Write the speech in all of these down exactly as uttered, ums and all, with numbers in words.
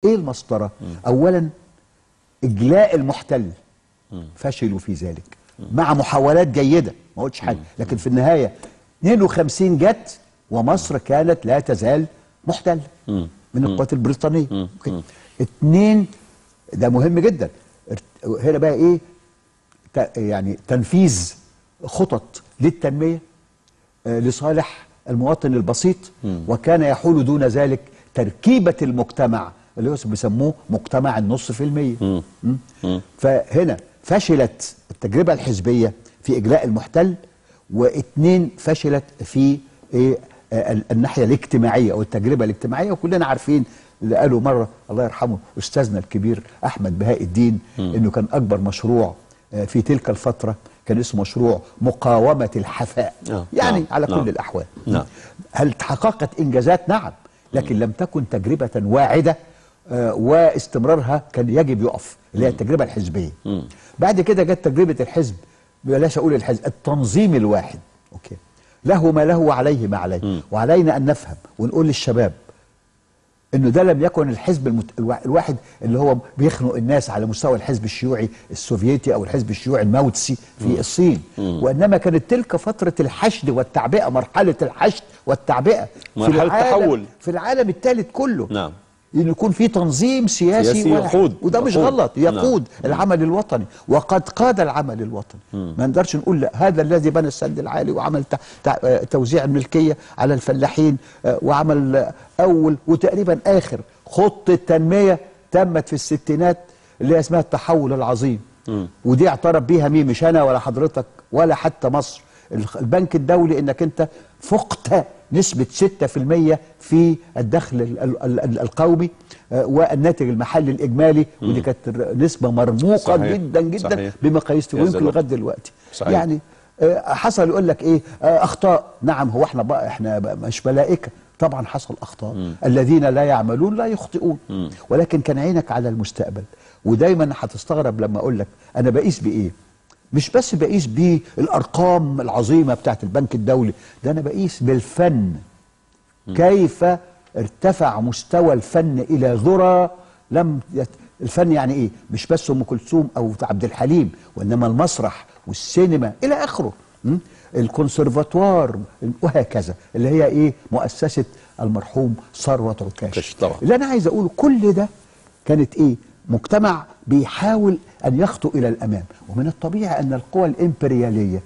ايه المسطره؟ اولا اجلاء المحتل، فشلوا في ذلك مع محاولات جيده، ما قلتش حاجه، لكن في النهايه اثنين وخمسين جت ومصر كانت لا تزال محتله من القوات البريطانيه. اوكي. اثنين، ده مهم جدا، هنا بقى ايه؟ يعني تنفيذ خطط للتنميه لصالح المواطن البسيط، وكان يحول دون ذلك تركيبه المجتمع اللي هو بيسموه مجتمع النص في المية. فهنا فشلت التجربه الحزبيه في اجلاء المحتل، واثنين فشلت في ايه؟ الناحيه الاجتماعيه او التجربه الاجتماعيه، وكلنا عارفين اللي قالوا مره الله يرحمه استاذنا الكبير احمد بهاء الدين انه كان اكبر مشروع في تلك الفتره كان اسمه مشروع مقاومه الحفاء. آه. يعني آه. على كل آه. الاحوال. آه. هل تحققت انجازات؟ نعم، لكن لم تكن تجربه واعده آه واستمرارها كان يجب يقف، اللي هي التجربه الحزبيه. م. بعد كده جت تجربه الحزب، بلاش اقول الحزب، التنظيم الواحد. اوكي، له ما له وعليه ما عليه. م. وعلينا ان نفهم ونقول للشباب انه ده لم يكن الحزب المت... الواحد اللي هو بيخنق الناس على مستوى الحزب الشيوعي السوفيتي او الحزب الشيوعي الماوتسي في م. الصين، م. وانما كانت تلك فتره الحشد والتعبئه، مرحله الحشد والتعبئه مرحله التحول في العالم الثالث كله. نعم، ان يكون في تنظيم سياسي, سياسي يقود، وده مش غلط، يقود نعم. العمل الوطني، وقد قاد العمل الوطني. م. ما نقدرش نقول لا، هذا الذي بنى السد العالي وعمل توزيع الملكيه على الفلاحين وعمل اول وتقريبا اخر خطه تنميه تمت في الستينات اللي هي اسمها التحول العظيم. م. ودي اعترف بيها مين؟ مش انا ولا حضرتك ولا حتى مصر، البنك الدولي، انك انت فقت نسبة ستة في المية في الدخل القومي والناتج المحلي الإجمالي، ودي كانت نسبة مرموقة صحيح. جدا جدا صحيح. بمقاييس ويمكن لغاية دلوقتي صحيح. يعني حصل يقول لك ايه؟ أخطاء. نعم، هو احنا بقى احنا بقى مش ملائكة، طبعا حصل أخطاء. م. الذين لا يعملون لا يخطئون. م. ولكن كان عينك على المستقبل، ودايما هتستغرب لما أقول لك أنا بقيس بإيه؟ مش بس بقيس بالارقام العظيمه بتاعت البنك الدولي، ده انا بقيس بالفن. م. كيف ارتفع مستوى الفن الى ذرى لم يت... الفن يعني ايه؟ مش بس ام كلثوم او عبد الحليم، وانما المسرح والسينما الى اخره، الكونسرفاتوار وهكذا، اللي هي ايه؟ مؤسسه المرحوم ثروت عكاش. اللي انا عايز اقوله كل ده كانت ايه؟ مجتمع بيحاول أن يخطو إلى الأمام، ومن الطبيعي أن القوى الإمبريالية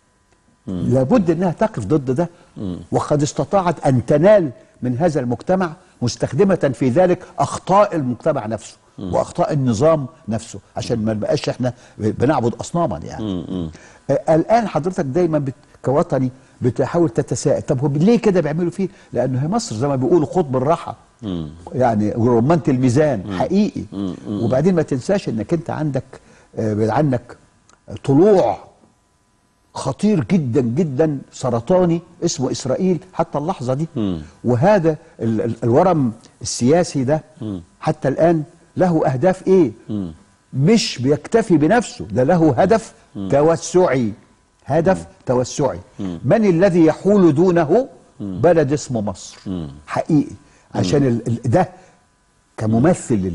مم. لابد أنها تقف ضد ده. مم. وقد استطاعت أن تنال من هذا المجتمع مستخدمة في ذلك أخطاء المجتمع نفسه مم. وأخطاء النظام نفسه، عشان ما نبقاش إحنا بنعبد أصناما يعني. مم. آه الآن حضرتك دايما بت... كوطني بتحاول تتساءل، طب هو ليه كده بيعملوا فيه؟ لأنه هي مصر زي ما بيقولوا قطب الراحة، مم. يعني رمانة الميزان. مم. حقيقي. مم. وبعدين ما تنساش انك انت عندك آه عندك طلوع خطير جدا جدا سرطاني اسمه اسرائيل حتى اللحظه دي. مم. وهذا ال ال الورم السياسي ده مم. حتى الان له اهداف ايه؟ مم. مش بيكتفي بنفسه، ده له هدف مم. توسعي، هدف مم. توسعي. مم. من الذي يحول دونه؟ مم. بلد اسمه مصر. مم. حقيقي. عشان ال ال ده كممثل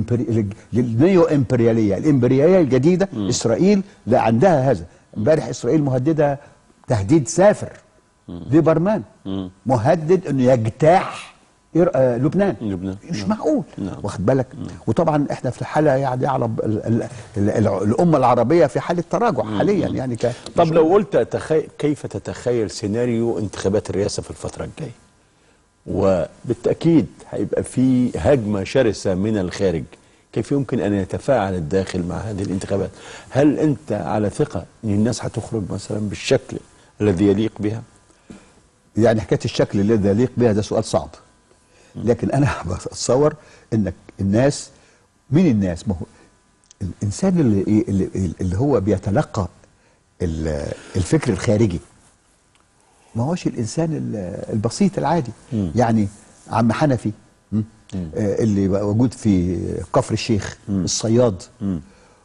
للنيو امبرياليه، الامبرياليه الجديده. مم. اسرائيل لا عندها هذا. امبارح اسرائيل مهدده تهديد سافر ليبرمان، مهدد انه يجتاح آه لبنان. لبنان مش نعم. معقول. نعم. واخد بالك؟ نعم. وطبعا احنا في الحاله يعني يعلم الامه العربيه في حاله تراجع حاليا. مم. يعني طب لو قلت تخي... كيف تتخيل سيناريو انتخابات الرئاسه في الفتره الجايه؟ وبالتاكيد هيبقى في هجمه شرسه من الخارج، كيف يمكن ان يتفاعل الداخل مع هذه الانتخابات؟ هل انت على ثقه ان الناس هتخرج مثلا بالشكل الذي يليق بها؟ يعني حكايه الشكل الذي يليق بها ده سؤال صعب، لكن انا بتصور انك الناس، مين الناس؟ ما هو الانسان اللي اللي, اللي هو بيتلقى الفكر الخارجي ما هوش الانسان البسيط العادي. م. يعني عم حنفي م. اللي موجود في كفر الشيخ، م. الصياد، م.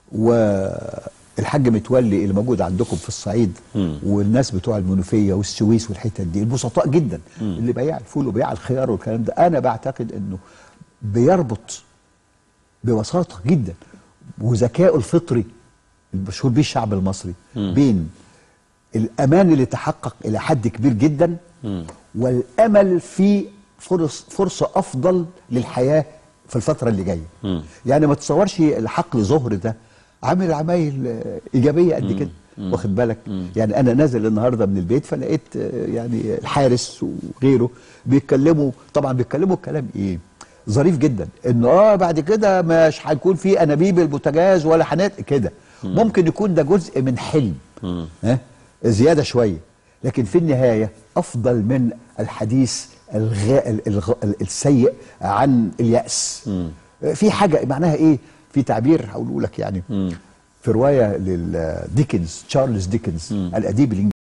والحاج متولي اللي موجود عندكم في الصعيد، م. والناس بتوع المنوفيه والسويس والحتت دي البسطاء جدا، م. اللي بياع الفول وبياع الخيار والكلام ده، انا بعتقد انه بيربط ببساطه جدا وذكائه الفطري المشهور بيه الشعب المصري م. بين الامان اللي تحقق الى حد كبير جدا م. والامل في فرص فرصه افضل للحياه في الفتره اللي جايه. م. يعني ما تتصورش الحقل زهر ده عامل عمايل ايجابيه قد كده، واخد بالك؟ م. يعني انا نازل النهارده من البيت فلقيت يعني الحارس وغيره بيتكلموا، طبعا بيتكلموا الكلام ايه؟ ظريف جدا، انه اه بعد كده مش هيكون في انابيب البوتاجاز ولا حنات كده. ممكن يكون ده جزء من حلم ها زياده شويه، لكن في النهايه افضل من الحديث الغاء الغ... السيء عن اليأس. مم. في حاجه معناها ايه؟ في تعبير هقوله لك يعني مم. في روايه للديكنز، تشارلز ديكنز الاديب الانجليزي